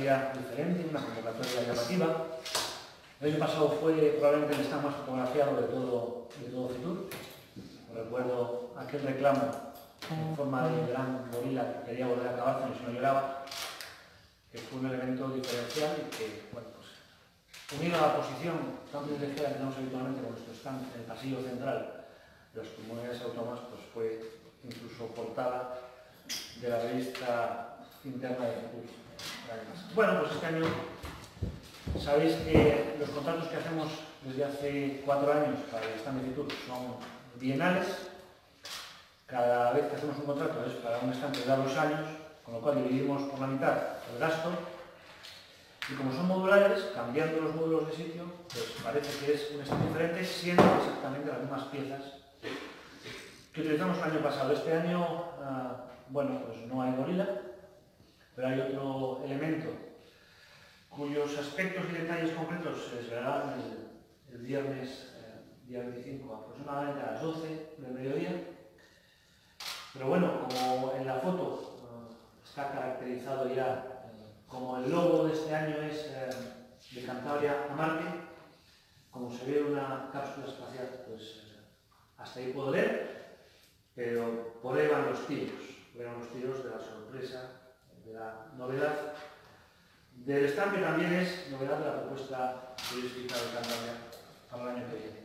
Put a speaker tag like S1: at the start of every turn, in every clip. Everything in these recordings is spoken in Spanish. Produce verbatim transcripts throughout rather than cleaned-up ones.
S1: convocatoria diferente, una convocatoria llamativa. El año pasado fue probablemente el stand más fotografiado de todo, de todo Fitur. Recuerdo aquel reclamo en forma de gran gorila que quería volver a acabar si no lloraba, que fue un elemento diferencial y que, bueno, pues, unido a la posición tan privilegiada que tenemos habitualmente con nuestro stand en el pasillo central de las comunidades autónomas, pues fue incluso portada de la revista interna de Fitur. Bueno, pues este año sabéis que los contratos que hacemos desde hace cuatro años para el stand de Fitur son bienales. Cada vez que hacemos un contrato es para un stand que da dos años, con lo cual dividimos por la mitad el gasto. Y como son modulares, cambiando los módulos de sitio, pues parece que es un stand diferente, siendo exactamente las mismas piezas que utilizamos el año pasado. Este año, uh, bueno, pues no hay gorila, pero hay otro elemento cuyos aspectos y detalles concretos se desvelarán el, el viernes, eh, día veinticinco, aproximadamente a las doce del mediodía. Pero bueno, como en la foto uh, está caracterizado ya, eh, como el logo de este año es eh, de Cantabria a Marte, como se ve una cápsula espacial, pues eh, hasta ahí puedo leer, pero por ahí van los tiros, por ahí van los tiros de la sorpresa, de la novedad del stand, que también es novedad de la propuesta turística de Cantabria para el año que viene.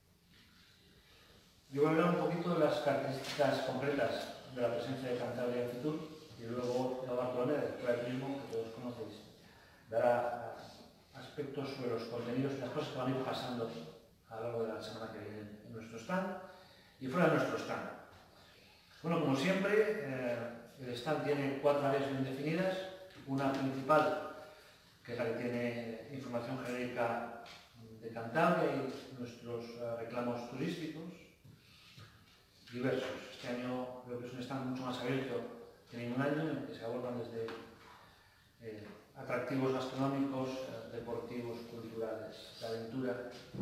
S1: Yo voy a hablar un poquito de las características concretas de la presencia de Cantabria en Fitur y luego Eva Bartolomé, directora de turismo, que todos conocéis, dará aspectos sobre los contenidos y las cosas que van a ir pasando a lo largo de la semana que viene en nuestro stand y fuera de nuestro stand. Bueno, como siempre, eh, el stand tiene cuatro áreas bien definidas. Una principal, que es la que tiene información genérica de Cantabria y nuestros uh, reclamos turísticos diversos. Este año creo que es un stand mucho más abierto que ningún año, en el que se abordan desde eh, atractivos gastronómicos, eh, deportivos, culturales, de aventura.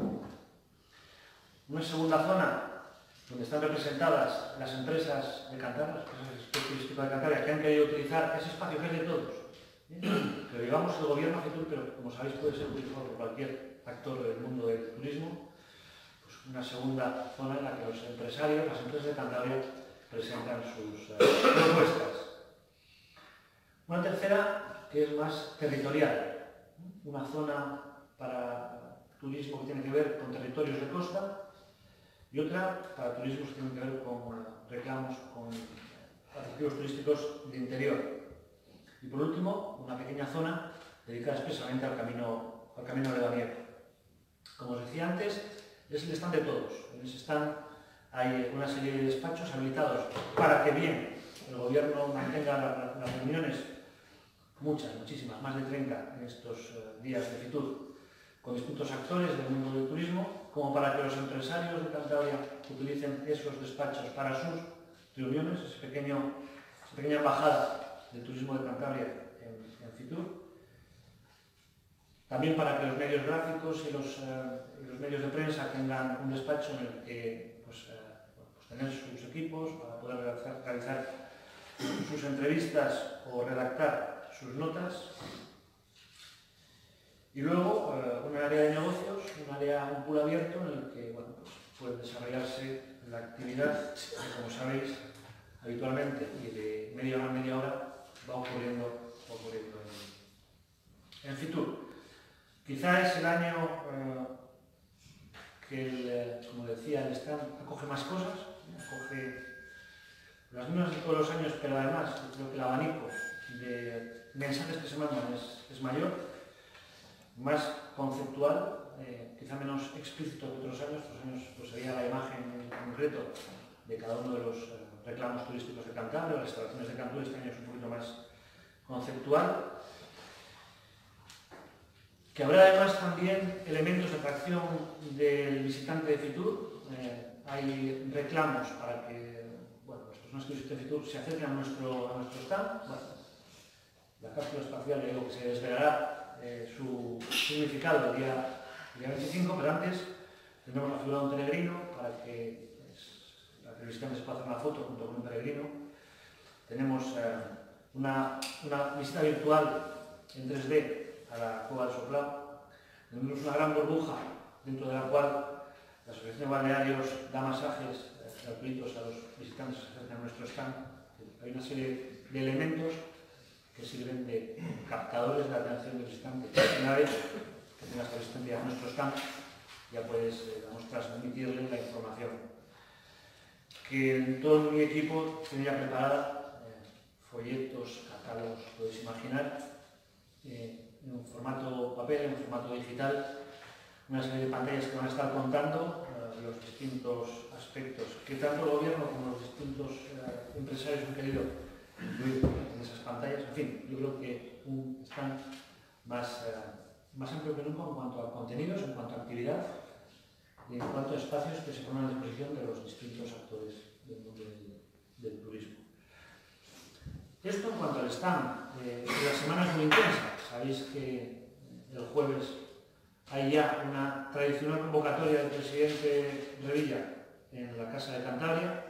S1: Una segunda zona donde están representadas las empresas de Cantabria, las empresas del sector turístico de Cantabria, que han querido utilizar ese espacio que es de todos. Que lo llevamos el gobierno a Fitur, pero como sabéis puede ser utilizado por cualquier actor del mundo del turismo. Pues una segunda zona en la que los empresarios, las empresas de Cantabria, presentan sus eh, propuestas. Una tercera que es más territorial, una zona para turismo que tiene que ver con territorios de costa y otra para turismo que tiene que ver con reclamos, con atractivos turísticos de interior. Y por último, una pequeña zona dedicada expresamente al camino, al camino de Daniel. Como os decía antes, es el stand de todos. En ese stand hay una serie de despachos habilitados para que bien el gobierno mantenga la, las reuniones, muchas, muchísimas, más de treinta en estos uh, días de Fitur, con distintos actores del mundo del turismo, como para que los empresarios de Cantabria utilicen esos despachos para sus reuniones, ese pequeño, esa pequeña embajada del turismo de Cantabria en, en Fitur. También para que los medios gráficos y los, eh, y los medios de prensa tengan un despacho en el que pues, eh, pues tener sus equipos para poder realizar, realizar sus entrevistas o redactar sus notas. Y luego eh, un área de negocios, un área, un pool abierto en el que bueno, pues, puede desarrollarse la actividad que, como sabéis, habitualmente y de media hora a media hora va ocurriendo, va ocurriendo en, en Fitur. Quizá es el año eh, que, el, eh, como decía, el stand acoge más cosas, acoge las mismas de todos los años, pero además creo que el abanico de mensajes que se mandan es, es mayor, más conceptual, eh, quizá menos explícito que otros años. Otros años pues, sería la imagen en concreto de cada uno de los eh, reclamos turísticos de Cantabria, las instalaciones de Cantabria. Este año es un poquito más conceptual. Que habrá además también elementos de atracción del visitante de Fitur. Eh, hay reclamos para que bueno, las personas que visiten Fitur se acerquen a nuestro, a nuestro stand. Bueno, la cápsula espacial, digo que se desvelará eh, su significado el día, el día veinticinco, pero antes tendremos la figura de un peregrino para que pues, la que el visitante se pueda hacer una foto junto con un peregrino. Tenemos eh, una, una visita virtual en tres D a la Cueva del Soplao. Tenemos una gran burbuja dentro de la cual la Asociación de Balnearios da masajes gratuitos a los visitantes que se acercan a nuestro stand. Hay una serie de elementos que sirven de captadores de la atención del visitante. Una vez que tengas asistencia a nuestro stand, ya puedes, eh, digamos, transmitirle la información. Que todo mi equipo tenía preparada eh, folletos, catálogos, podéis imaginar, eh, en un formato papel, en un formato digital, una serie de pantallas que van a estar contando eh, los distintos aspectos que tanto el gobierno como los distintos eh, empresarios han querido incluir en esas pantallas. En fin, yo creo que un stand más, eh, más amplio que nunca en cuanto a contenidos, en cuanto a actividad y en cuanto a espacios que se ponen a disposición de los distintos actores del mundo del, del turismo. Esto en cuanto al stand. Eh, la semana es muy intensa. Sabéis que el jueves hay ya una tradicional convocatoria del presidente Revilla en la Casa de Cantabria.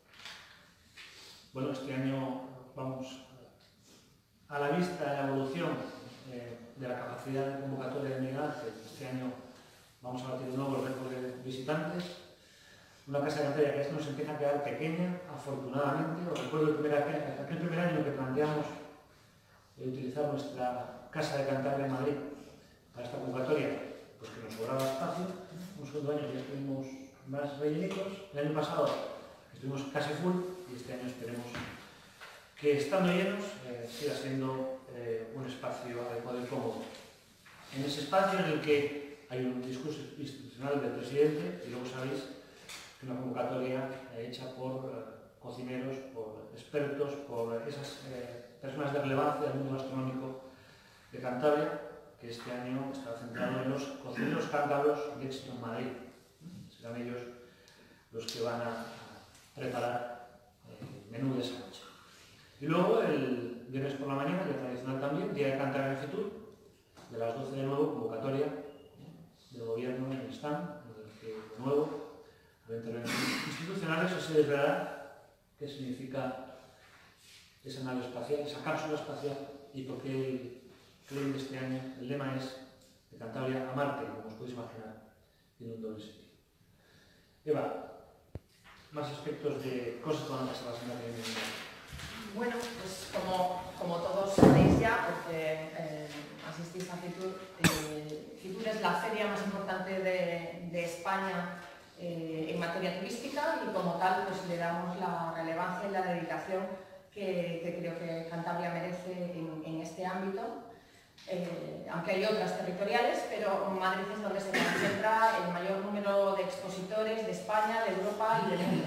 S1: Bueno, este año vamos a la vista de la evolución eh, de la capacidad de convocatoria de Miguel Ángel. Este año vamos a batir de nuevo el récord de visitantes. Una Casa de Cantabria que nos empieza a quedar pequeña, afortunadamente. Os recuerdo el primer, aquel primer año que planteamos de utilizar nuestra Casa de Cantabria en Madrid para esta convocatoria, pues que nos sobraba espacio. Un segundo año ya estuvimos más rellenitos. El año pasado estuvimos casi full y este año esperemos que estando llenos eh, siga siendo eh, un espacio adecuado y cómodo. En ese espacio en el que hay un discurso institucional del presidente y luego sabéis que una convocatoria eh, hecha por eh, cocineros, por expertos, por esas eh, personas de relevancia del mundo gastronómico de Cantabria, que este año está centrado en los cocineros cántabros de éxito en Madrid. Serán ellos los que van a preparar el menú de esa noche. Y luego, el viernes por la mañana, ya tradicional también, Día de Cantabria en Fitur, de las doce de nuevo, convocatoria del gobierno en el stand, en el que de nuevo, a intervenciones institucionales, se desvelará qué significa esa nave espacial, esa cápsula espacial y por qué el claim de este año, el lema es de Cantabria a Marte, como os podéis imaginar, tiene un doble sentido. Eva, más aspectos de cosas que van a pasar la semana que viene.
S2: Bueno, pues como, como todos sabéis ya, porque eh, asistís a Fitur, eh, Fitur es la feria más importante de, de España eh, en materia turística y como tal pues le damos la relevancia y la dedicación que, que creo que Cantabria merece en, en este ámbito. Eh, aunque hay otras territoriales, pero Madrid es donde se concentra el mayor número de expositores de España, de Europa y del mundo.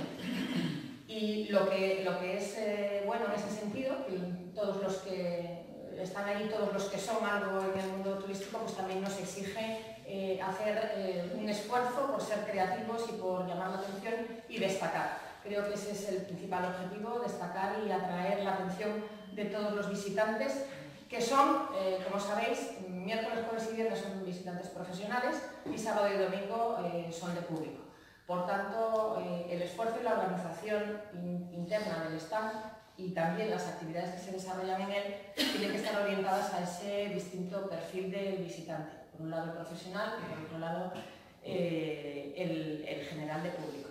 S2: Y lo que, lo que es eh, bueno en ese sentido, que todos los que están ahí, todos los que son algo en el mundo turístico, pues también nos exige eh, hacer eh, un esfuerzo por ser creativos y por llamar la atención y destacar. Creo que ese es el principal objetivo, destacar y atraer la atención de todos los visitantes, que son, eh, como sabéis, miércoles, jueves y viernes son visitantes profesionales y sábado y domingo eh, son de público. Por tanto, eh, el esfuerzo y la organización in, interna del stand y también las actividades que se desarrollan en él tienen que estar orientadas a ese distinto perfil del visitante. Por un lado el profesional y por otro lado eh, el, el general de público.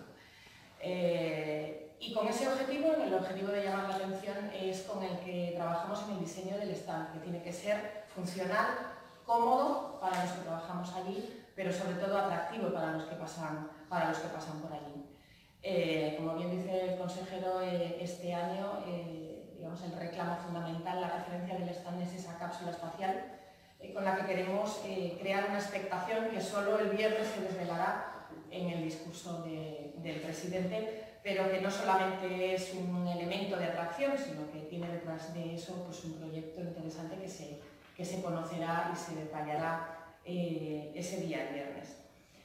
S2: Eh, y con ese objetivo, el objetivo de llamar la atención es con el que trabajamos en el diseño del stand, que tiene que ser funcional, cómodo para los que trabajamos allí, pero sobre todo atractivo para los que pasan, para los que pasan por allí. Eh, como bien dice el consejero, eh, este año eh, digamos, el reclamo fundamental, la referencia del stand es esa cápsula espacial eh, con la que queremos eh, crear una expectación que solo el viernes se desvelará en el discurso de, del presidente, pero que no solamente es un elemento de atracción, sino que tiene detrás de eso pues, un proyecto interesante que se, que se conocerá y se detallará Eh, ese día, el viernes.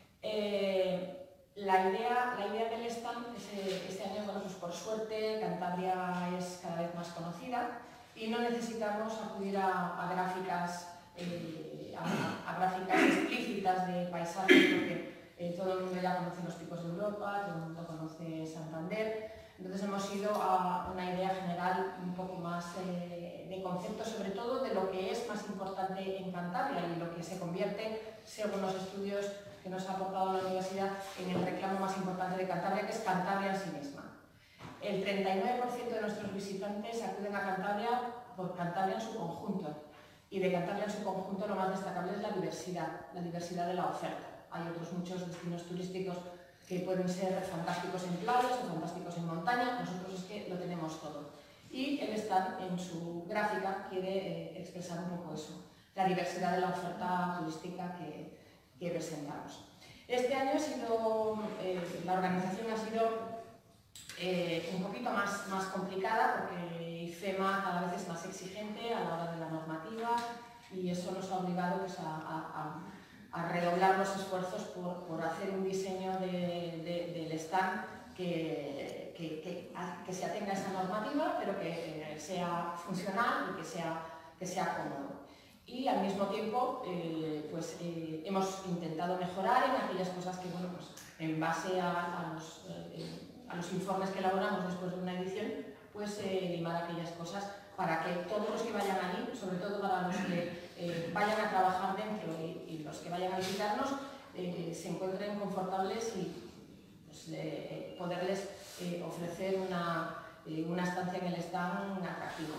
S2: Eh, la, idea, la idea del stand es, eh, este año, bueno, pues por suerte, Cantabria es cada vez más conocida y no necesitamos acudir a, a gráficas eh, a, a gráficas explícitas de paisajes, porque eh, todo el mundo ya conoce los picos de Europa, todo el mundo conoce Santander. Entonces hemos ido a una idea general un poco más, eh, de conceptos, sobre todo de lo que es más importante en Cantabria y lo que se convierte, según los estudios que nos ha aportado la universidad, en el reclamo más importante de Cantabria, que es Cantabria en sí misma. El treinta y nueve por ciento de nuestros visitantes acuden a Cantabria por Cantabria en su conjunto. Y de Cantabria en su conjunto lo más destacable es la diversidad, la diversidad de la oferta. Hay otros muchos destinos turísticos que pueden ser fantásticos en playas o fantásticos en montaña, nosotros es que lo tenemos todo. Y el stand en su gráfica quiere eh, expresar un poco eso, la diversidad de la oferta turística que, que presentamos. Este año ha sido, eh, la organización ha sido eh, un poquito más, más complicada porque IFEMA cada vez es más exigente a la hora de la normativa y eso nos ha obligado pues, a, a, a redoblar los esfuerzos por, por hacer un diseño de, de, del stand que, que, que, que se atenga a esa normativa, pero que eh, sea funcional y que sea, que sea cómodo. Y al mismo tiempo eh, pues, eh, hemos intentado mejorar en aquellas cosas que, bueno, pues, en base a, a, los, eh, a los informes que elaboramos después de una edición, pues eh, limar aquellas cosas para que todos los que vayan allí, sobre todo para los que eh, vayan a trabajar dentro y, y los que vayan a visitarnos, eh, se encuentren confortables y pues, eh, poderles eh, ofrecer una, eh, una estancia en el stand atractiva.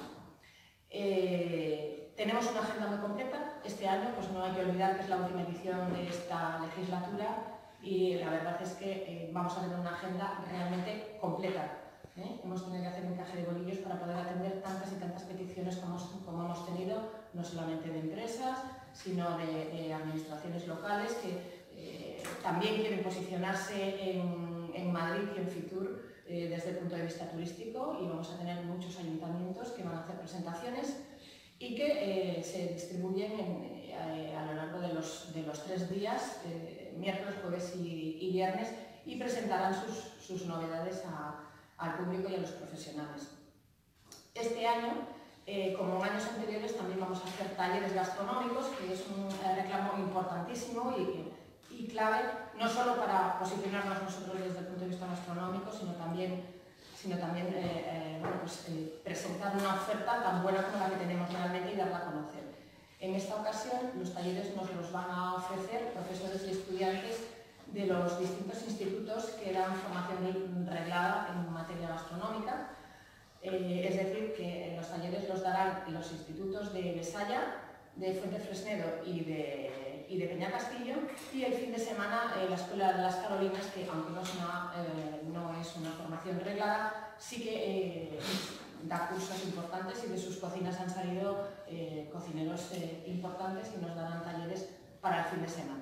S2: Eh, tenemos una agenda muy completa. Este año pues no hay que olvidar que es la última edición de esta legislatura y la verdad es que eh, vamos a tener una agenda realmente completa. ¿eh? Hemos tenido que hacer un encaje de bolillos para poder atender tantas y tantas peticiones como, como hemos tenido, no solamente de empresas, sino de, de administraciones locales que eh, también quieren posicionarse en, en Madrid y en Fitur eh, desde el punto de vista turístico, y vamos a tener muchos ayuntamientos que van a hacer presentaciones y que eh, se distribuyen en, eh, a lo largo de los, de los tres días, eh, miércoles, jueves y, y viernes, y presentarán sus, sus novedades a, al público y a los profesionales. Este año, eh, como en años anteriores, también vamos a hacer talleres gastronómicos, que es un eh, reclamo importantísimo y, y clave, no solo para posicionarnos nosotros desde el punto de vista gastronómico, sino también sino también eh, eh, bueno, pues, eh, presentar una oferta tan buena como la que tenemos realmente y darla a conocer. En esta ocasión, los talleres nos los van a ofrecer profesores y estudiantes de los distintos institutos que dan formación reglada en materia gastronómica. Eh, es decir, que los talleres los darán los institutos de Besaya, de Fuentefresnedo y de, y de Peñacastillo, y el fin de semana eh, la Escuela de las Carolinas, que aunque no es una, eh, no es una formación reglada, sí que eh, da cursos importantes y de sus cocinas han salido eh, cocineros eh, importantes y nos darán talleres para el fin de semana.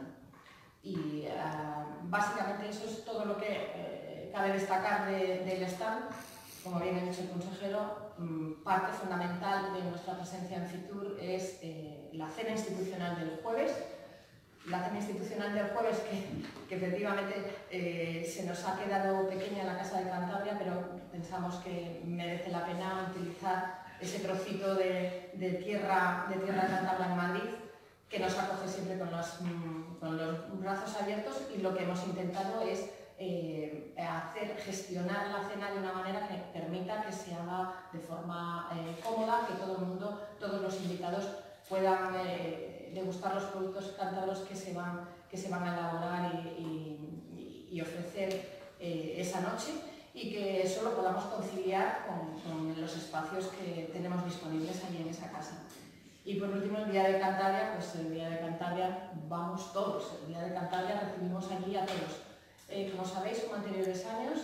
S2: Y eh, básicamente eso es todo lo que eh, cabe destacar de, del stand. Como bien ha dicho el consejero, parte fundamental de nuestra presencia en Fitur es eh, la cena institucional del jueves. La cena institucional del jueves que, que efectivamente eh, se nos ha quedado pequeña en la Casa de Cantabria, pero pensamos que merece la pena utilizar ese trocito de, de, tierra, de tierra de Cantabria en Madrid, que nos acoge siempre con los, con los brazos abiertos, y lo que hemos intentado es Eh, hacer, gestionar la cena de una manera que permita que se haga de forma eh, cómoda, que todo el mundo, todos los invitados puedan eh, degustar los productos cántabros que se van, que se van a elaborar y, y, y ofrecer eh, esa noche, y que eso lo podamos conciliar con, con los espacios que tenemos disponibles allí en esa casa. Y por último, el Día de Cantabria, pues el Día de Cantabria vamos todos, el Día de Cantabria recibimos allí a todos. Eh, como sabéis, como anteriores años,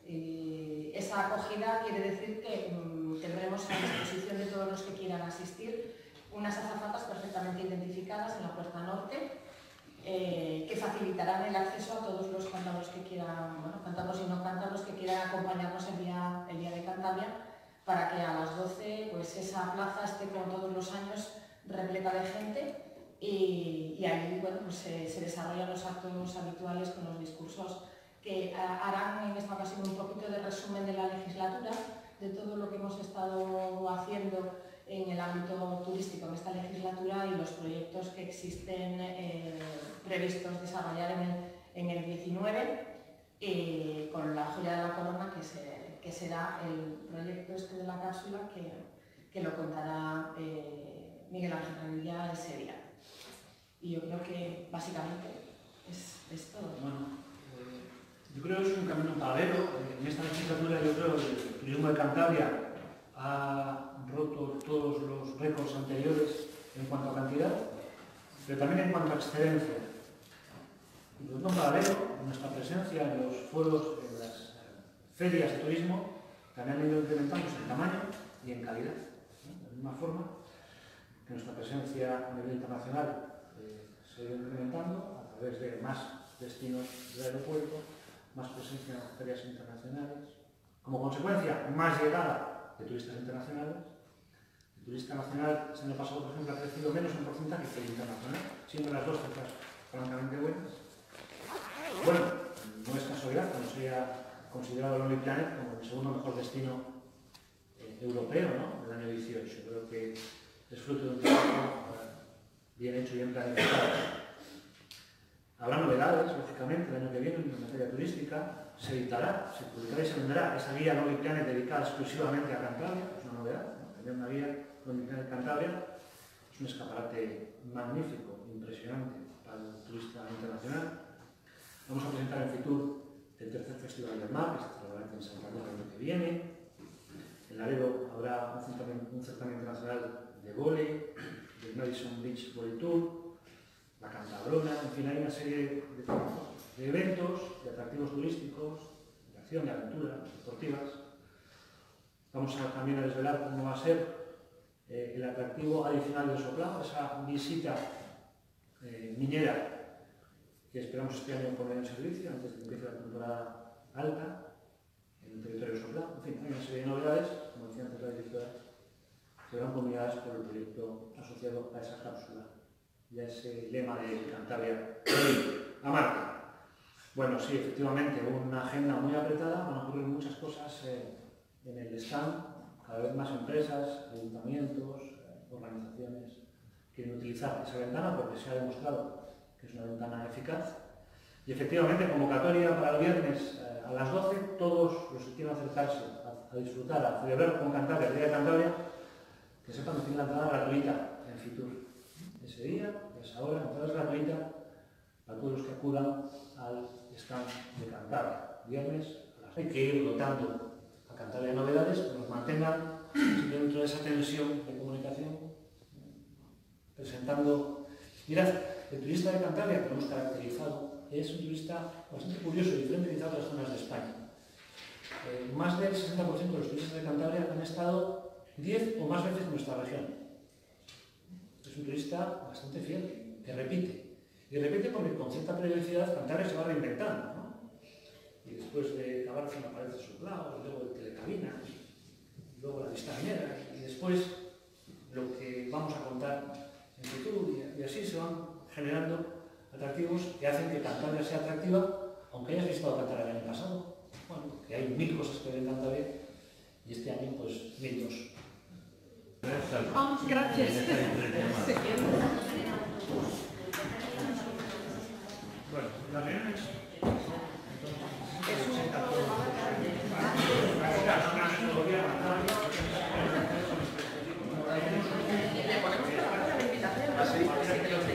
S2: eh, esa acogida quiere decir que mmm, tendremos a disposición de todos los que quieran asistir unas azafatas perfectamente identificadas en la puerta norte, eh, que facilitarán el acceso a todos los cántabros que quieran, bueno, cántabros y no cántabros que quieran acompañarnos el día, el día de Cantabria, para que a las doce pues, esa plaza esté, como todos los años, repleta de gente. Y, y ahí bueno, pues, se, se desarrollan los actos habituales con los discursos que a, harán en esta ocasión un poquito de resumen de la legislatura, de todo lo que hemos estado haciendo en el ámbito turístico en esta legislatura y los proyectos que existen eh, previstos desarrollar en el, en el diecinueve, eh, con la joya de la corona, que, se, que será el proyecto este de la cápsula que, que lo contará eh, Miguel Ángel Radilla ese día. Y yo creo que básicamente es, es todo.
S1: Bueno, eh, yo creo que es un camino paralelo. En esta legislatura yo creo que el turismo de Cantabria ha roto todos los récords anteriores en cuanto a cantidad, pero también en cuanto a excelencia. Y por un paralelo, nuestra presencia en los foros, en las ferias de turismo, también ha ido incrementándose en tamaño y en calidad. ¿No? De la misma forma que nuestra presencia a nivel internacional eh, se ha ido incrementando a través de más destinos del aeropuerto, más presencia en las ferias internacionales, como consecuencia, más llegada de turistas internacionales. El turista nacional este año pasado, por ejemplo, ha crecido menos en porcentaje que el internacional, siendo las dos cifras francamente buenas. Bueno, no es casualidad que no se haya considerado el Lonely Planet como el segundo mejor destino eh, europeo, ¿no?, del año dieciocho. Creo que es fruto de un trabajo eh, bien hecho y bien planificado. Habrá novedades, lógicamente, el año que viene en materia turística. Se editará, se publicará y se venderá esa guía Lonely Planet dedicada exclusivamente a Cantabria, es una novedad, ¿no? Tener una guía Lonely Planet Cantabria es un escaparate magnífico, impresionante para el turista internacional. Vamos a presentar en Fitur el tercer Festival del Mar, que se celebrará en Santander el año que viene. En Laredo habrá un certamen, un certamen internacional de vóley, del Madison Beach Volley Tour, la Cantabrona, en fin, hay una serie de, de eventos, de atractivos turísticos, de acción, de aventura, deportivas. Vamos a, también a desvelar cómo va a ser eh, el atractivo adicional del Soplao, esa visita eh, minera que esperamos este año poner en servicio antes de que empiece la temporada alta en el territorio Soplao. En fin, hay una serie de novedades, como decía antes la directora, que serán combinadas por el proyecto asociado a esa cápsula y a ese lema de Cantabria a Marte. Bueno, sí, efectivamente, una agenda muy apretada, van a ocurrir muchas cosas eh, en el stand, cada vez más empresas, ayuntamientos, eh, organizaciones quieren utilizar esa ventana porque se ha demostrado que es una ventana eficaz. Y efectivamente, convocatoria para el viernes eh, a las doce, todos los que quieran acercarse a, a disfrutar, a celebrar con Cantabria, el Día de Cantabria, que sepan que tienen la entrada gratuita en Fitur. Ese día, esa hora, la entrada es gratuita para todos los que acudan al stand de Cantabria. Viernes, hay que ir dotando a Cantabria de novedades que nos mantengan dentro de esa tensión de comunicación, presentando. Mirad, el turista de Cantabria que lo hemos caracterizado es un turista bastante curioso y diferente de otras zonas de España. Eh, más del sesenta por ciento de los turistas de Cantabria han estado diez o más veces en nuestra región. Es un turista bastante fiel, que repite. Y repite porque con cierta periodicidad Cantabria se va reinventando, ¿no? Y después de Cabarcina aparece Soplao, y luego el Telecabina, y luego la Vista Minera, y después lo que vamos a contar en Fitur, y así se van generando atractivos que hacen que Cantabria sea atractiva, aunque hayas visitado Cantabria el año pasado. Bueno, que hay mil cosas que ver en Cantabria, y este año, pues, mil dos.
S2: Oh, gracias.
S1: Bueno, la reunión es...
S2: Le ponemos la invitación.